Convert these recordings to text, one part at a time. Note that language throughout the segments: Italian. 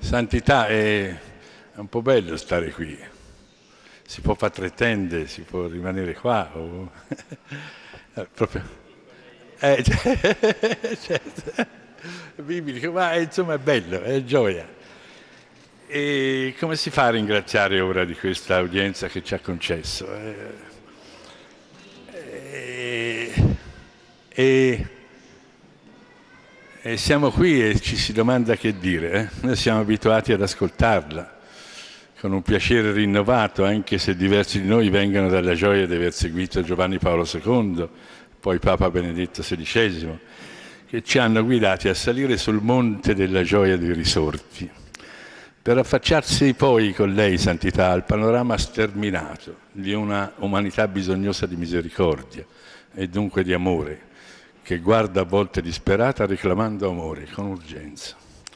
Santità è un po' bello stare qui. Si può fare 3 tende, si può rimanere qua. Proprio. Certo. Biblico, ma insomma è bello, è gioia. E come si fa a ringraziare ora di questa udienza che ci ha concesso? E, e- e siamo qui e ci si domanda che dire. Noi siamo abituati ad ascoltarla con un piacere rinnovato, anche se diversi di noi vengono dalla gioia di aver seguito Giovanni Paolo II, poi Papa Benedetto XVI, che ci hanno guidati a salire sul monte della gioia dei risorti, per affacciarsi poi con lei, Santità, al panorama sterminato di una umanità bisognosa di misericordia e dunque di amore, che guarda a volte disperata reclamando amore con urgenza.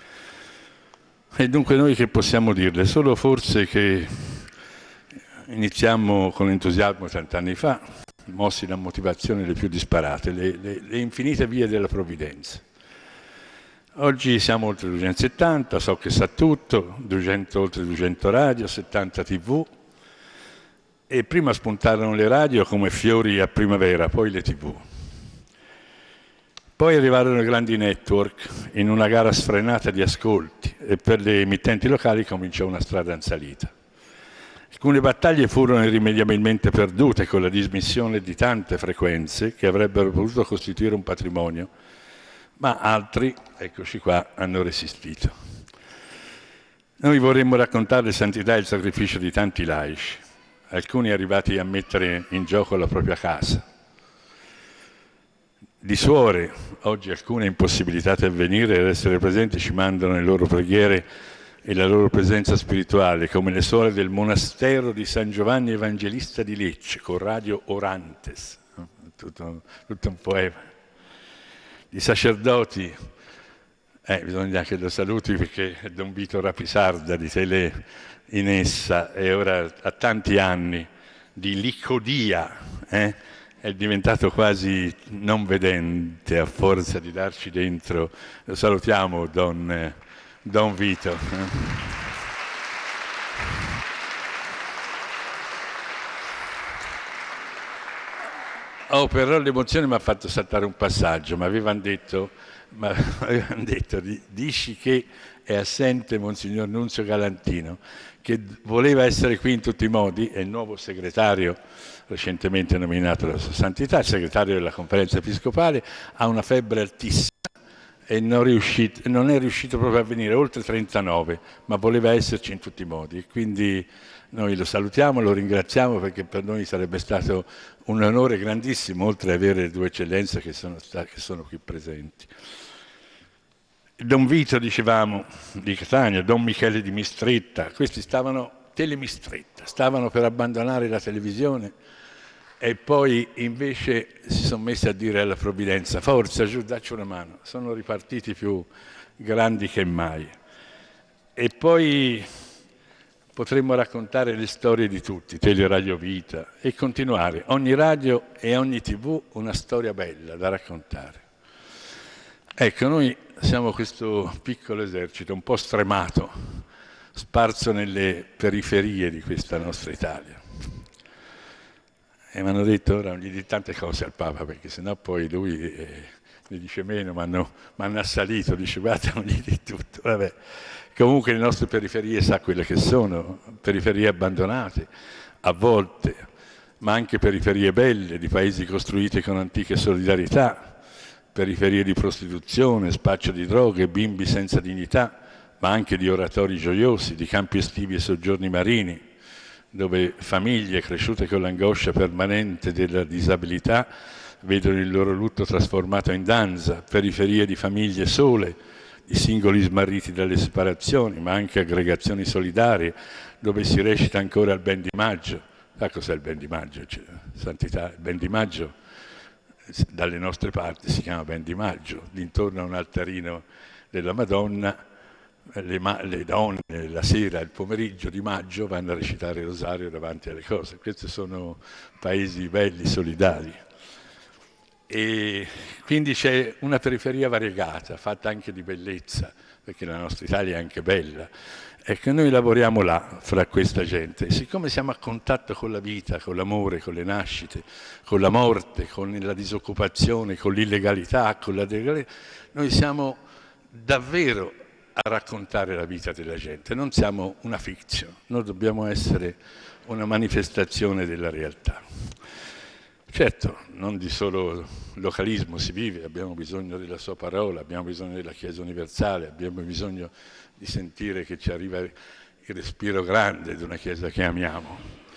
E dunque noi che possiamo dirle? Solo forse che iniziamo con entusiasmo 30 anni fa, mossi da motivazioni le più disparate, le infinite vie della provvidenza. Oggi siamo oltre 270, so che sa tutto, 200, oltre 200 radio, 70 tv, e prima spuntarono le radio come fiori a primavera, poi le tv. Poi arrivarono i grandi network in una gara sfrenata di ascolti e per le emittenti locali cominciò una strada in salita. Alcune battaglie furono irrimediabilmente perdute con la dismissione di tante frequenze che avrebbero potuto costituire un patrimonio, ma altri, eccoci qua, hanno resistito. Noi vorremmo raccontare Santità e il sacrificio di tanti laici, alcuni arrivati a mettere in gioco la propria casa, di suore, oggi alcune impossibilitate a venire ed essere presenti ci mandano le loro preghiere e la loro presenza spirituale, come le suore del monastero di San Giovanni Evangelista di Lecce, con Radio Orantes, tutto un poema. Di sacerdoti, bisogna che lo saluti perché è Don Vito Rapisarda di Tele in essa e ora ha tanti anni di Licodia, è diventato quasi non vedente a forza di darci dentro. Lo salutiamo, Don Vito. Oh, però l'emozione mi ha fatto saltare un passaggio, mi avevano detto, dici che è assente Monsignor Nunzio Galantino, che voleva essere qui in tutti i modi, è il nuovo segretario recentemente nominato dalla Sua Santità, il segretario della Conferenza Episcopale, ha una febbre altissima e non è riuscito proprio a venire, oltre 39, ma voleva esserci in tutti i modi. Quindi noi lo salutiamo, lo ringraziamo perché per noi sarebbe stato un onore grandissimo, oltre ad avere 2 eccellenze che sono qui presenti. Don Vito, dicevamo, di Catania, Don Michele di Mistretta, questi Telemistretta, stavano per abbandonare la televisione e poi invece si sono messi a dire alla provvidenza: forza, giù, dacci una mano. Sono ripartiti più grandi che mai. E poi potremmo raccontare le storie di tutti, Teleradio Vita, e continuare. Ogni radio e ogni tv una storia bella da raccontare. Ecco, noi siamo questo piccolo esercito, un po' stremato, sparso nelle periferie di questa nostra Italia. E mi hanno detto, ora non gli di tante cose al Papa, perché sennò poi lui ne dice meno, ma hanno assalito, dice guarda, non gli di tutto. Vabbè. Comunque le nostre periferie sa quelle che sono, periferie abbandonate, a volte, ma anche periferie belle, di paesi costruiti con antiche solidarietà, periferie di prostituzione, spaccio di droghe, bimbi senza dignità, ma anche di oratori gioiosi, di campi estivi e soggiorni marini, dove famiglie cresciute con l'angoscia permanente della disabilità vedono il loro lutto trasformato in danza, periferie di famiglie sole, di singoli smarriti dalle separazioni, ma anche aggregazioni solidarie, dove si recita ancora il Ben di Maggio. Sa cos'è il Ben di Maggio? Santità, il Ben di Maggio dalle nostre parti si chiama Ben di Maggio, intorno a un altarino della Madonna, le donne la sera, il pomeriggio di maggio vanno a recitare il rosario davanti alle cose. Questi sono paesi belli, solidari. E quindi c'è una periferia variegata, fatta anche di bellezza, perché la nostra Italia è anche bella. Ecco, noi lavoriamo là, fra questa gente. Siccome siamo a contatto con la vita, con l'amore, con le nascite, con la morte, con la disoccupazione, con l'illegalità, con la degradazione, noi siamo davvero a raccontare la vita della gente, non siamo una fiction, noi dobbiamo essere una manifestazione della realtà. Certo, non di solo localismo si vive, abbiamo bisogno della sua parola, abbiamo bisogno della Chiesa universale, abbiamo bisogno di sentire che ci arriva il respiro grande di una Chiesa che amiamo.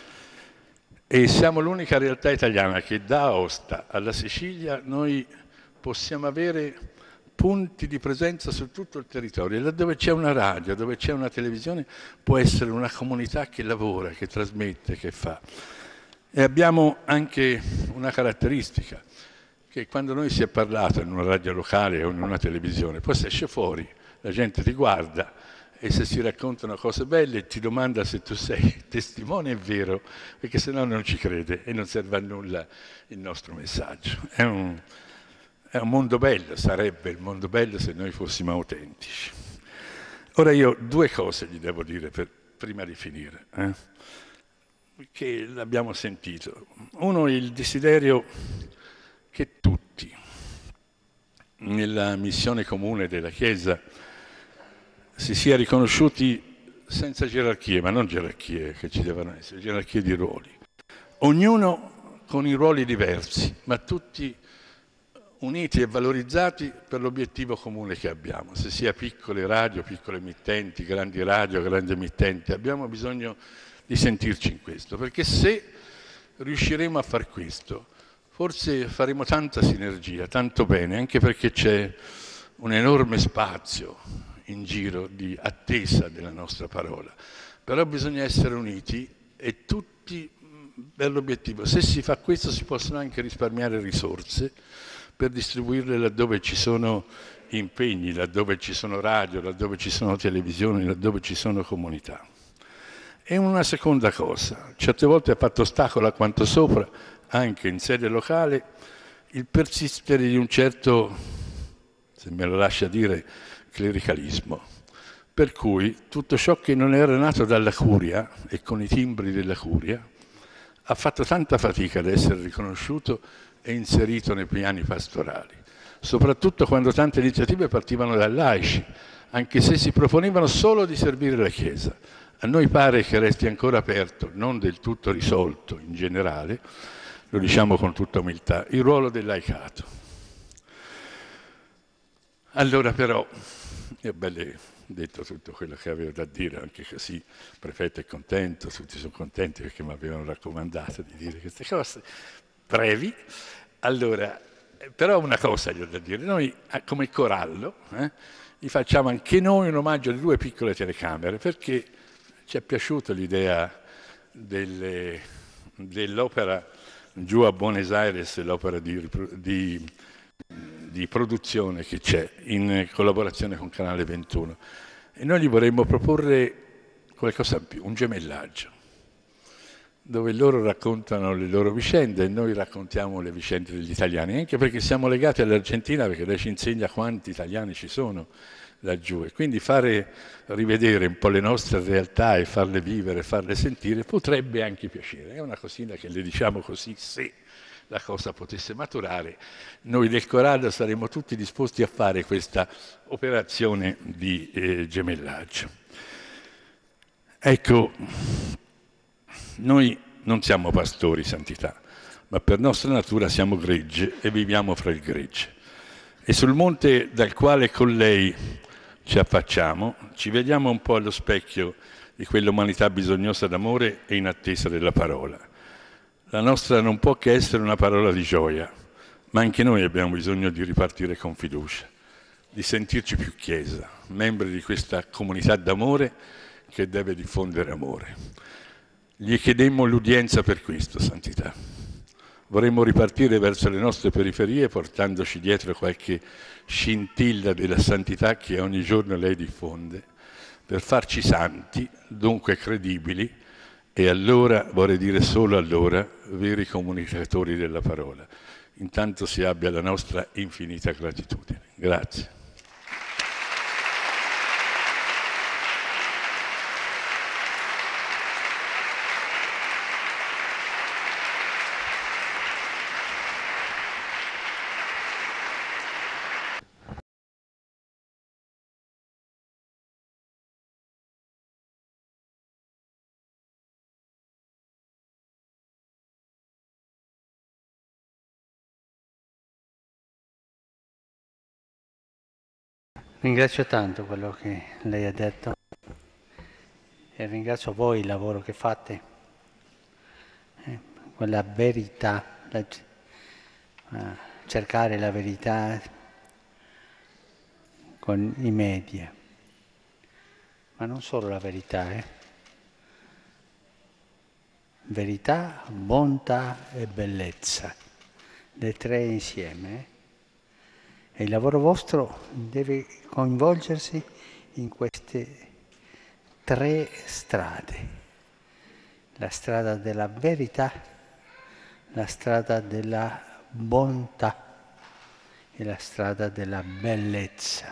E siamo l'unica realtà italiana che da Aosta alla Sicilia noi possiamo avere punti di presenza su tutto il territorio. E laddove c'è una radio, dove c'è una televisione, può essere una comunità che lavora, che trasmette, che fa. E abbiamo anche una caratteristica, che quando noi si è parlato in una radio locale o in una televisione, poi si esce fuori, la gente ti guarda e se si raccontano cose belle ti domanda se tu sei testimone, è vero, perché sennò non ci crede e non serve a nulla il nostro messaggio. È un mondo bello, sarebbe il mondo bello se noi fossimo autentici. Ora io due cose gli devo dire prima di finire, che l'abbiamo sentito. Uno, il desiderio che tutti, nella missione comune della Chiesa, si sia riconosciuti senza gerarchie, ma non gerarchie che ci devono essere, gerarchie di ruoli. Ognuno con i ruoli diversi, ma tutti uniti e valorizzati per l'obiettivo comune che abbiamo. Se sia piccole radio, piccole emittenti, grandi radio, grandi emittenti, abbiamo bisogno di sentirci in questo, perché se riusciremo a far questo, forse faremo tanta sinergia, tanto bene, anche perché c'è un enorme spazio in giro di attesa della nostra parola. Però bisogna essere uniti e tutti per l'obiettivo. Se si fa questo si possono anche risparmiare risorse per distribuirle laddove ci sono impegni, laddove ci sono radio, laddove ci sono televisioni, laddove ci sono comunità. E una seconda cosa, certe volte ha fatto ostacolo a quanto sopra, anche in sede locale, il persistere di un certo, se me lo lascia dire, clericalismo. Per cui tutto ciò che non era nato dalla curia e con i timbri della curia ha fatto tanta fatica ad essere riconosciuto e inserito nei piani pastorali, soprattutto quando tante iniziative partivano dai laici, anche se si proponevano solo di servire la Chiesa. A noi pare che resti ancora aperto, non del tutto risolto in generale, lo diciamo con tutta umiltà, il ruolo del laicato. Allora però, io belle detto tutto quello che avevo da dire, anche così il prefetto è contento, tutti sono contenti perché mi avevano raccomandato di dire queste cose brevi. Allora, però una cosa gli ho da dire, noi come il Corallo gli facciamo anche noi un omaggio di 2 piccole telecamere, perché ci è piaciuta l'idea dell'opera giù a Buenos Aires, l'opera di produzione che c'è in collaborazione con Canale 21. E noi gli vorremmo proporre qualcosa in più, un gemellaggio, dove loro raccontano le loro vicende e noi raccontiamo le vicende degli italiani, anche perché siamo legati all'Argentina, perché lei ci insegna quanti italiani ci sono laggiù, e quindi fare rivedere un po' le nostre realtà e farle vivere, farle sentire, potrebbe anche piacere. È una cosina che le diciamo così, se la cosa potesse maturare, noi del Corallo saremmo tutti disposti a fare questa operazione di gemellaggio. Ecco, noi non siamo pastori, santità, ma per nostra natura siamo gregge e viviamo fra il gregge. E sul monte dal quale con lei ci affacciamo, ci vediamo un po' allo specchio di quell'umanità bisognosa d'amore e in attesa della parola. La nostra non può che essere una parola di gioia, ma anche noi abbiamo bisogno di ripartire con fiducia, di sentirci più Chiesa, membri di questa comunità d'amore che deve diffondere amore. Gli chiedemmo l'udienza per questo, santità. Vorremmo ripartire verso le nostre periferie portandoci dietro qualche scintilla della santità che ogni giorno lei diffonde, per farci santi, dunque credibili, e allora, vorrei dire solo allora, veri comunicatori della parola. intanto si abbia la nostra infinita gratitudine. Grazie. Ringrazio tanto quello che lei ha detto e ringrazio voi il lavoro che fate, quella verità, cercare la verità con i media, ma non solo la verità, verità, bontà e bellezza, le tre insieme. E il lavoro vostro deve coinvolgersi in queste tre strade. La strada della verità, la strada della bontà e la strada della bellezza.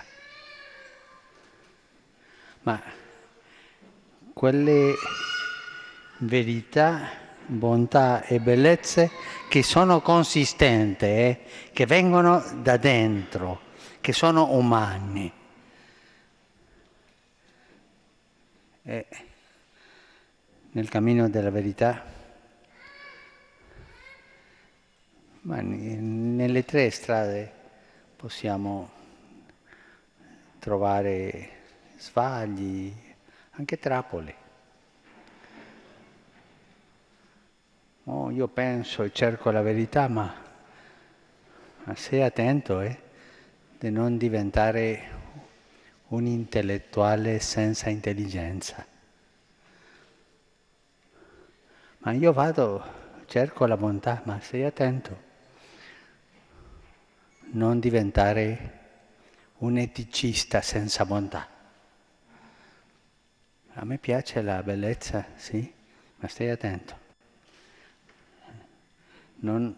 Ma quelle verità, bontà e bellezze che sono consistenti, che vengono da dentro, che sono umani. E nel cammino della verità, ma nelle tre strade possiamo trovare svagli, anche trappole. Oh, io penso e cerco la verità, ma sei attento di non diventare un intellettuale senza intelligenza. Ma io cerco la bontà, ma stai attento. Non diventare un eticista senza bontà. A me piace la bellezza, sì, ma stai attento. Non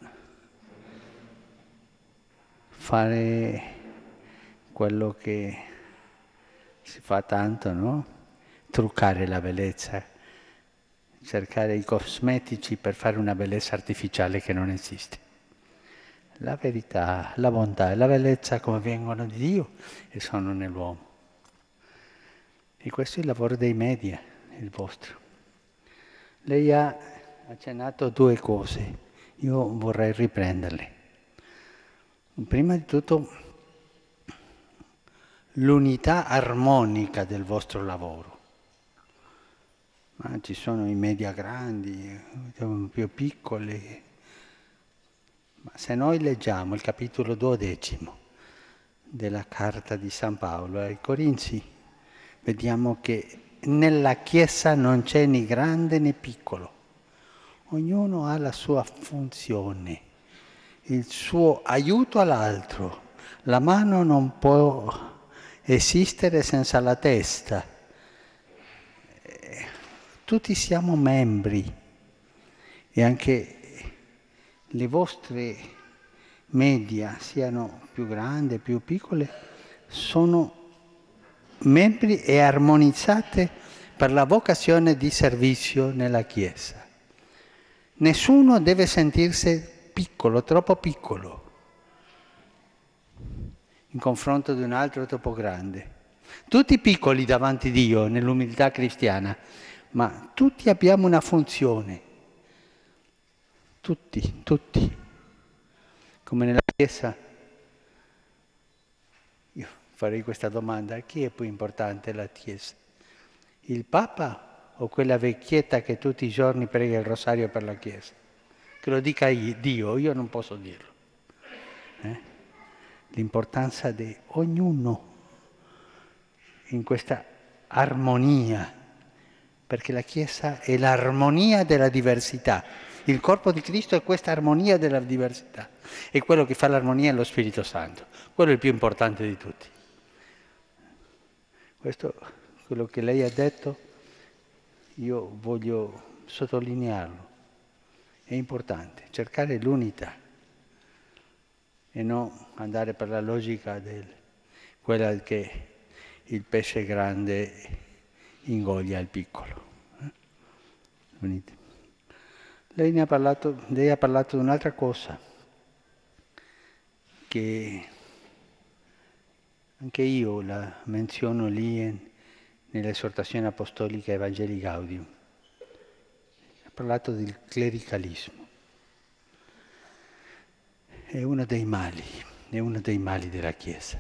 fare quello che si fa tanto, no? Truccare la bellezza, cercare i cosmetici per fare una bellezza artificiale che non esiste. La verità, la bontà e la bellezza come vengono di Dio e sono nell'uomo. E questo è il lavoro dei media, il vostro. Lei ha accennato due cose, io vorrei riprenderle. Prima di tutto l'unità armonica del vostro lavoro. Ma ci sono i media grandi, più piccoli. Ma se noi leggiamo il capitolo 12 della carta di San Paolo ai Corinzi, vediamo che nella Chiesa non c'è né grande né piccolo. Ognuno ha la sua funzione, il suo aiuto all'altro. La mano non può esistere senza la testa. Tutti siamo membri e anche le vostre media, siano più grandi, più piccole, sono membri e armonizzate per la vocazione di servizio nella Chiesa. Nessuno deve sentirsi piccolo, troppo piccolo, in confronto di un altro troppo grande. Tutti piccoli davanti a Dio, nell'umiltà cristiana, ma tutti abbiamo una funzione. Tutti. Come nella Chiesa, io farei questa domanda, chi è più importante la Chiesa? Il Papa o quella vecchietta che tutti i giorni prega il rosario per la Chiesa? Che lo dica Dio, io non posso dirlo. L'importanza di ognuno in questa armonia, perché la Chiesa è l'armonia della diversità. Il corpo di Cristo è questa armonia della diversità. E quello che fa l'armonia è lo Spirito Santo. Quello è il più importante di tutti. Questo, quello che lei ha detto, io voglio sottolinearlo. È importante cercare l'unità. e non andare per la logica quella che il pesce grande ingoglia il piccolo. Lei ha parlato di un'altra cosa, che anche io la menziono lì nell'esortazione apostolica Evangelii Gaudium. Ha parlato del clericalismo. È uno dei mali della Chiesa.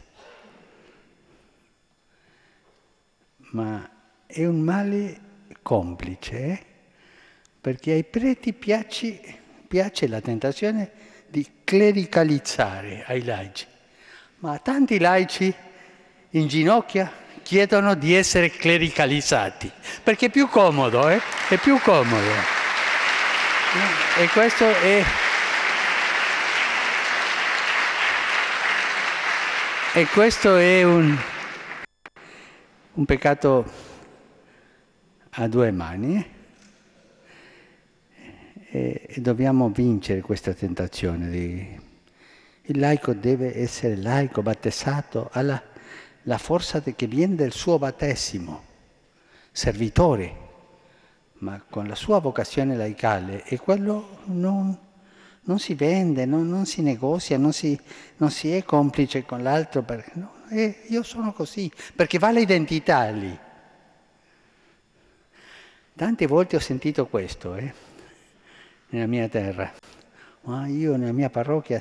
Ma è un male complice, perché ai preti piace la tentazione di clericalizzare ai laici. Ma tanti laici in ginocchio chiedono di essere clericalizzati, perché è più comodo, È più comodo. E questo è... E questo è un peccato a due mani, e dobbiamo vincere questa tentazione. Il laico deve essere laico, battezzato, ha la forza che viene del suo battesimo, servitore, ma con la sua vocazione laicale, e quello non si vende, non si negozia, non si è complice con l'altro, io sono così, perché va l'identità lì. Tante volte ho sentito questo, nella mia terra. Ma io nella mia parrocchia,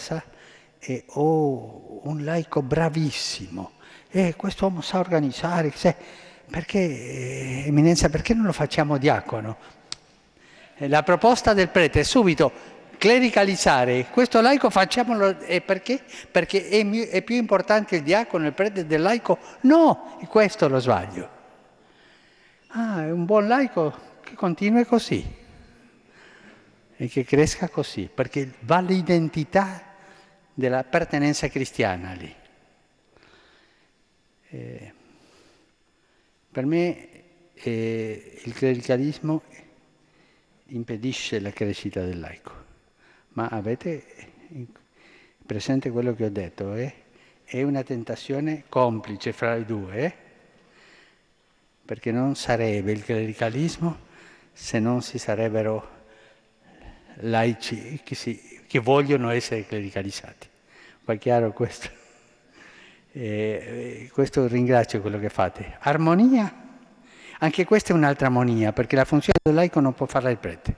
ho un laico bravissimo, quest'uomo sa organizzare, perché, Eminenza, perché non lo facciamo diacono? La proposta del prete è subito clericalizzare, questo laico facciamolo, perché? Perché è più importante il diacono, il prete del laico? No, è questo lo sbaglio. È un buon laico che continui così e che cresca così, perché va l'identità della pertenenza cristiana lì. Per me il clericalismo impedisce la crescita del laico. Ma avete presente quello che ho detto? È una tentazione complice fra i due, perché non sarebbe il clericalismo se non ci sarebbero laici che vogliono essere clericalizzati. Va chiaro questo? Questo ringrazio quello che fate. Armonia? Anche questa è un'altra armonia, perché la funzione del laico non può farla il prete.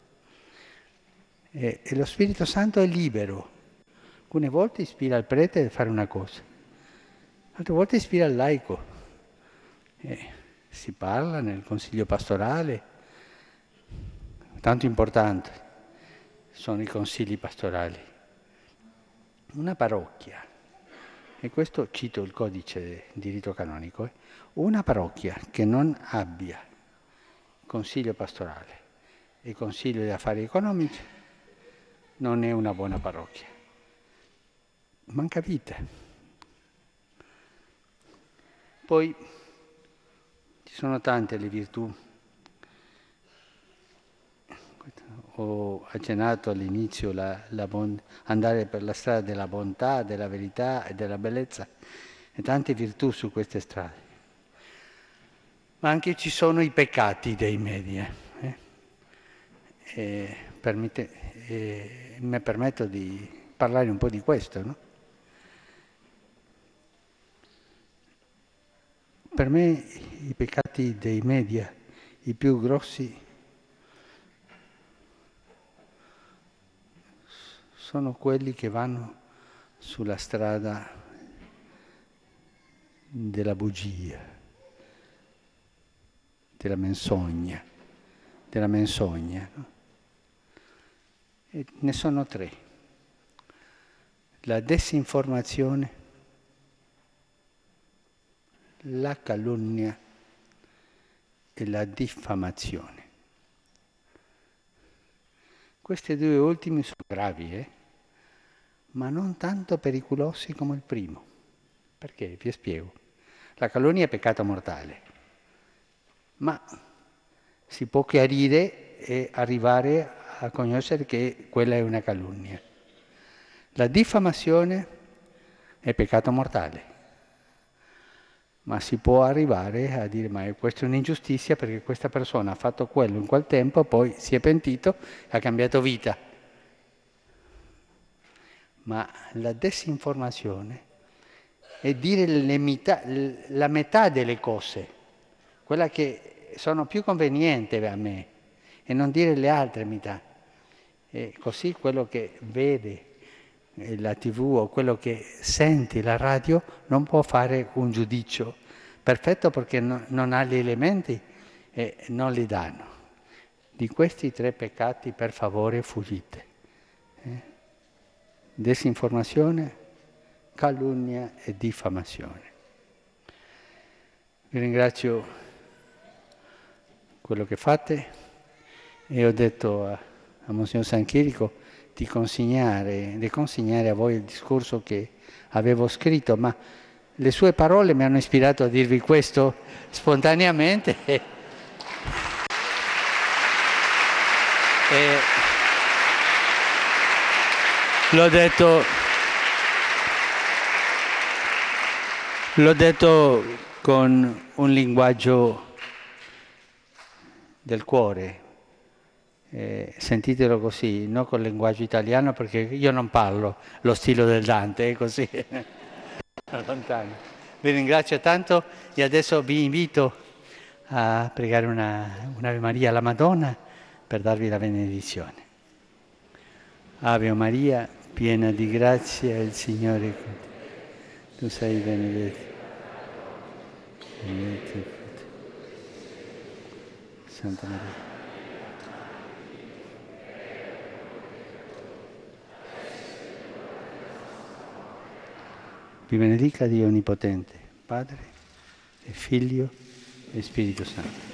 E lo Spirito Santo è libero. Alcune volte ispira il prete a fare una cosa, altre volte ispira il laico. Si parla nel consiglio pastorale, tanto importante sono i consigli pastorali. Una parrocchia, e questo cito il codice di rito canonico, una parrocchia che non abbia consiglio pastorale e consiglio di affari economici non è una buona parrocchia. Manca vita. Poi ci sono tante le virtù. Ho accennato all'inizio andare per la strada della bontà, della verità e della bellezza, e tante virtù su queste strade. Ma anche ci sono i peccati dei media. Mi permetto di parlare un po' di questo, no? Per me i peccati dei media, i più grossi, sono quelli che vanno sulla strada della bugia, della menzogna, no? E ne sono tre. La disinformazione, la calunnia e la diffamazione. Questi due ultimi sono gravi, ma non tanto pericolosi come il primo. Perché? Vi spiego. La calunnia è peccato mortale, ma si può chiarire e arrivare a conoscere che quella è una calunnia. La diffamazione è peccato mortale. Ma si può arrivare a dire, ma questa è un'ingiustizia perché questa persona ha fatto quello in quel tempo, poi si è pentito e ha cambiato vita. Ma la disinformazione è dire la metà delle cose, quella che sono più convenienti a me, e non dire le altre metà. E così quello che vede la TV o quello che senti la radio non può fare un giudizio perfetto perché non ha gli elementi e non li danno. Di questi 3 peccati per favore fuggite. Disinformazione, calunnia e diffamazione. Vi ringrazio quello che fate e ho detto a Monsignor San Chirico di consegnare a voi il discorso che avevo scritto, ma le sue parole mi hanno ispirato a dirvi questo spontaneamente. L'ho detto con un linguaggio del cuore. Sentitelo così, non col linguaggio italiano, perché io non parlo lo stile del Dante, è così, lontano. Vi ringrazio tanto e adesso vi invito a pregare un'Ave Maria alla Madonna per darvi la benedizione. Ave Maria, piena di grazia, il Signore è con te. Tu sei benedetta. Santa Maria. Vi benedica Dio Onnipotente, Padre e Figlio e Spirito Santo.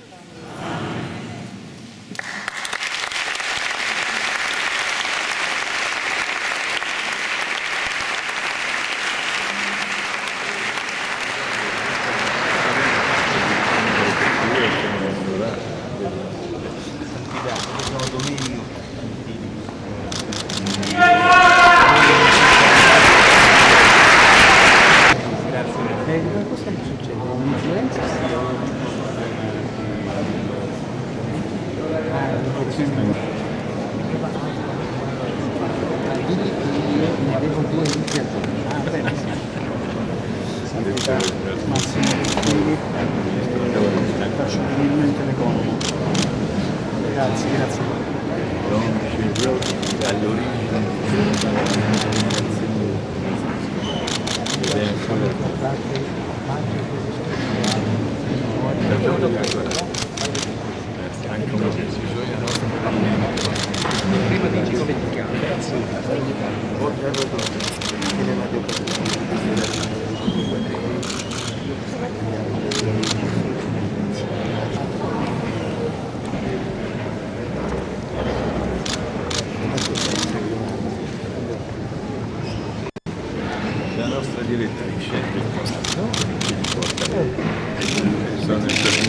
La nostra direttrice del posto ci riporta sono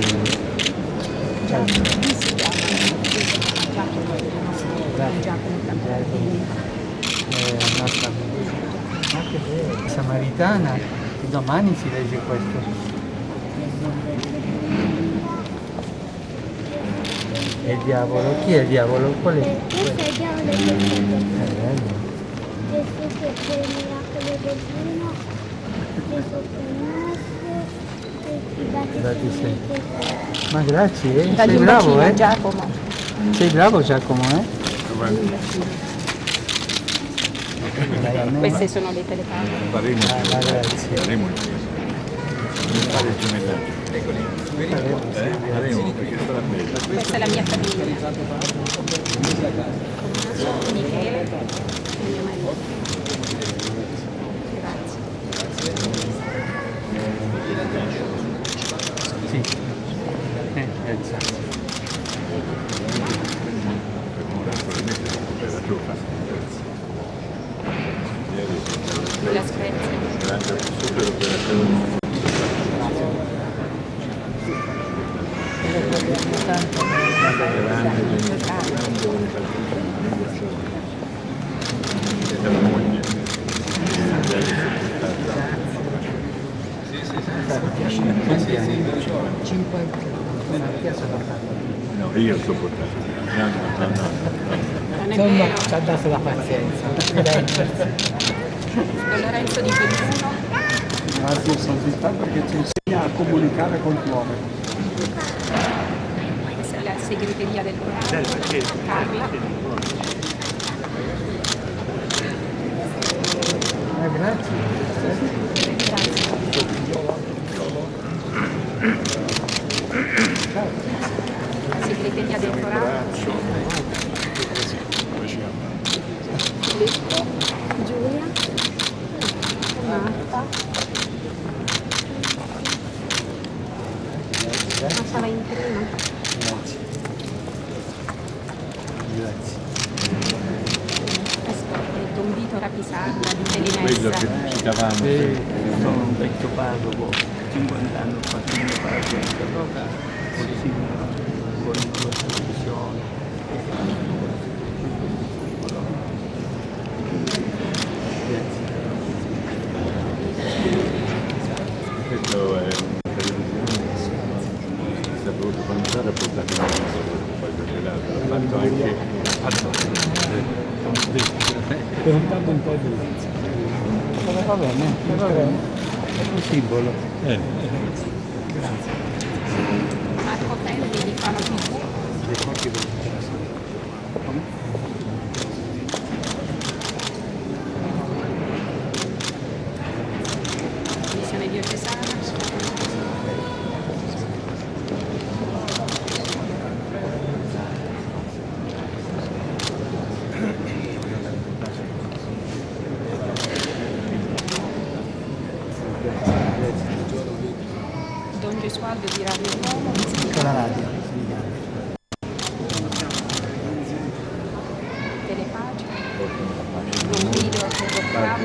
Samaritana, domani si legge questo. E il diavolo? Chi è il diavolo? Qual è? Questo è il diavolo del Gesù. Gesù che per il miracolo del vino, Gesù che nasce, Ma grazie, sei bravo, Giacomo. Sei bravo Giacomo, Queste sono le telecamere. faremo grazie. faremo il gemellaggio. Faremo perché sarà bello. Questa è la mia famiglia. Michele e mio marito. Grazie. Sì. Esatto. La Screzia. La moglie No, io sto portando. No. Insomma, ci ha dato la pazienza. Don Lorenzo di Belluno. Grazie Santità perché ci insegna a comunicare con l'uomo. Questa è la segreteria del Corano. Carla. Grazie. Segreteria del Corano. Filippo, Giulia, Marta. Marta va in prima. Grazie. Grazie. Questo è Don Vito Rapisarda di Quello Belinessa. che citavamo. Sono un vecchio parroco, 50 anni ho fatto il mio parroco in Carrocca, così con una televisione. Questo è una televisione che si è voluto cominciare a portare in mondo, poi perché l'ha fatto anche Per un tanto un po' di bellezza. Va bene, è un simbolo. Marco Felli di Fano TV. Missione diocesana. Don Gesualdo di Radio Uomo. Con la radio. Telepace. Don Guido Ferrocravo.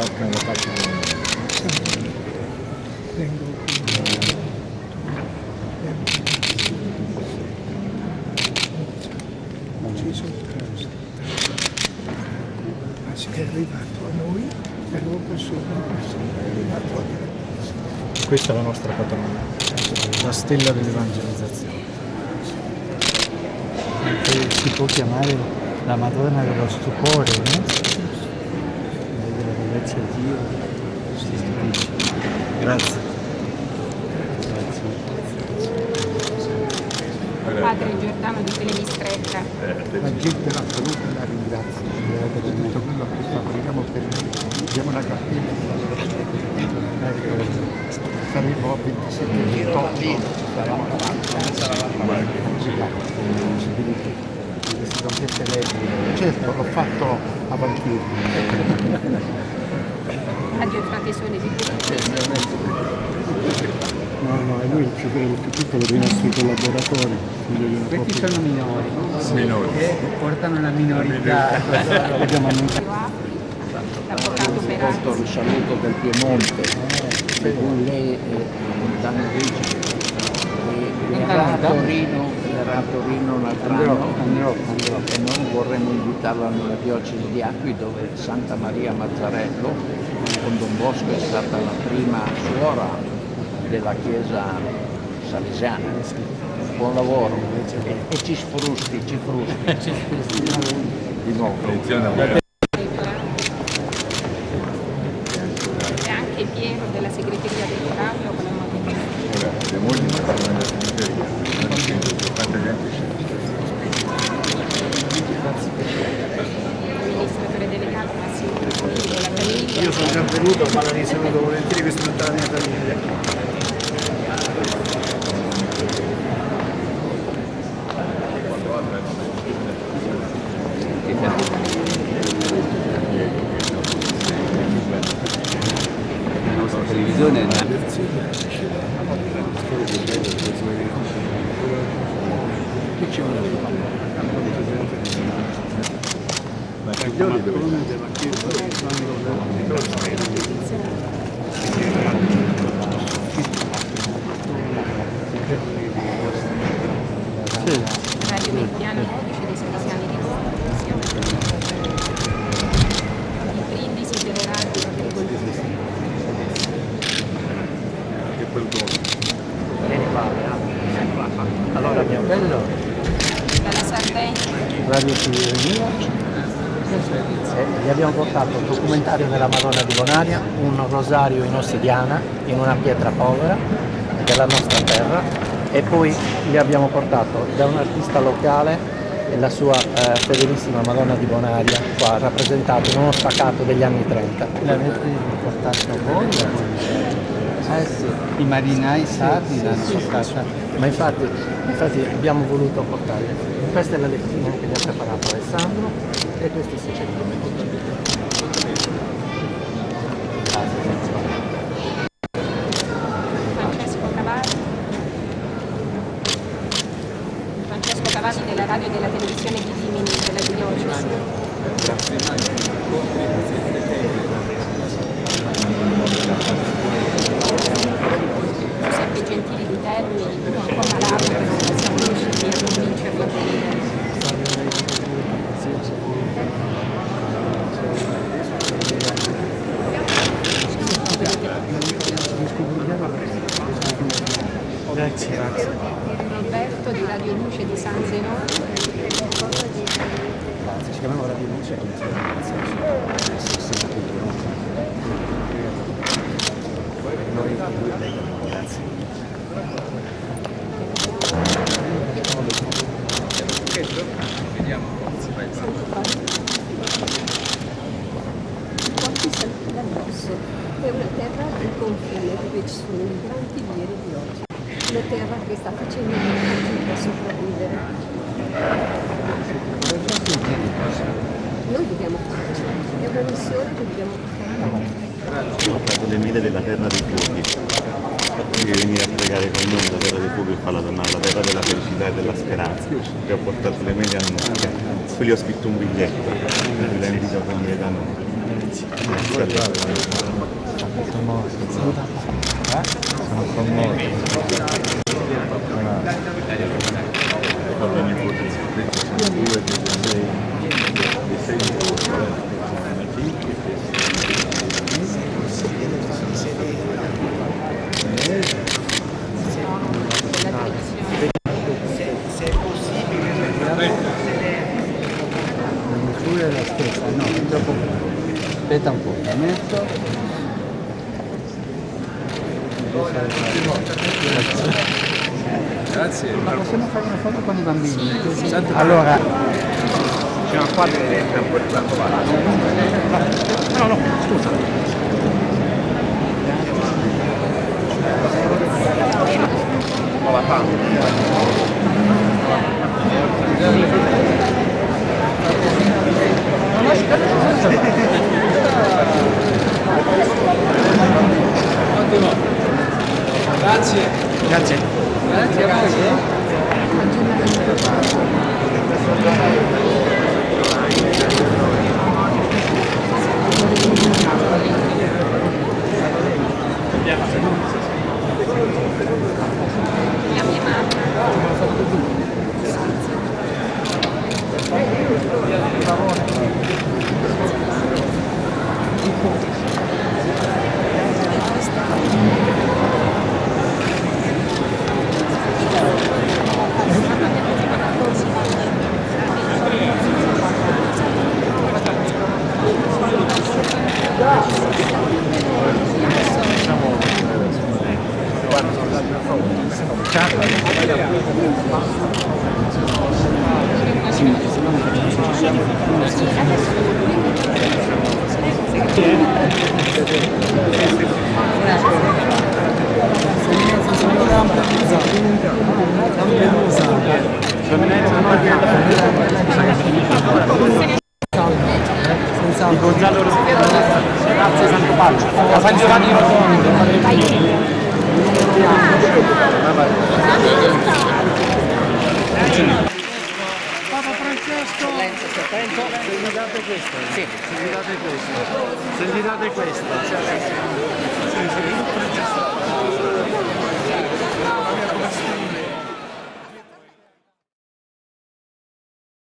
È arrivato a noi e dopo è arrivato a te. Questa è la nostra patrona, la stella dell'evangelizzazione. Si può chiamare la Madonna dello stupore, no? Della bellezza di Dio. Si stupisce. Grazie. Padre Giordano di Pelemistretta. La gente la saluta e la ringrazia per tutto quello che fa. Preghiamo per noi. Abbiamo una cappella. Saremo a 27 28. Saremo certo, l'ho fatto a Valchieri. Radio Frate Sole di No, è lui il più piccolo dei nostri collaboratori. Questi sono minori, minori. che portano la minorità. Abbiamo annunciato l'avvocato Porto Perazzi. il saluto del Piemonte, per cui lei è lontano origine e verrà a Torino l'altro anno Andrò. e noi vorremmo invitarla nella diocesi di Acqui dove Santa Maria Mazzarello con Don Bosco è stata la prima suora della chiesa salesiana. Buon lavoro e ci frusti di nuovo. E anche Piero della segreteria del Corallo con la Le mogli non fanno la segreteria, quanta gente c'è. l'amministratore delegato Massimo Trappolini con la famiglia. Io sono già venuto, ma la saluto volentieri per tutta la mia famiglia. Televisione Ma Figlioli dove Radio Mediano Codice dei Salesiani di Roma. Il brindisi delle radio agricolture. Vieni qua, allora mio bello, Dalla Sardegna. Radio Tirrenia. Gli abbiamo portato il documentario della Madonna di Bonaria, un rosario in ossidiana, in una pietra povera della nostra terra, e poi gli abbiamo portato da un artista locale la sua fedelissima Madonna di Bonaria, qua rappresentata in uno staccato degli anni 30. L'avete portato voi? Sì. I marinai sardi l'hanno portata. Ma infatti abbiamo voluto portare. Questa è la lettina che gli ha preparato Alessandro e questi 600 metri. Francesco Cavalli della radio e della televisione di Rimini, della diocesi. Giuseppe Gentili di Terni, un po' malato, però siamo riusciti a convincerlo a venire. Grazie. Roberto di Radio Luce di San Zenone. Si chiamava Radio Luce. Grazie. Quanti salti d'addosso. È una terra di confine dove ci sono migranti ieri di oggi. Una terra che sta facendo fatica a sopravvivere. Noi dobbiamo farci, è una missione che dobbiamo portare. Ho portato le mele della terra dei fuochi, devi venire a pregare con noi la terra dei fuochi e farla tornare, la terra della felicità e della speranza. E ho portato le mele a noi, poi gli ho scritto un biglietto, vi la invito a venire da noi. Sono commosso. Guarda, i nipoti sono due dei sei nipoti, sono nati. La misura è la stessa, no, dopo aspetta un po', la metto. Grazie. Ma possiamo fare una foto con i bambini? Sì. Allora, Fino a qua deve essere un po' di no, scusa. con la Grazie. Grazie. Grazie a voi. La mia Di Gonzalo Grazie Santo Pace, a San Giovanni Rotondo. Papa Francesco, se gli date questo, se gli date questo, se gli date questo.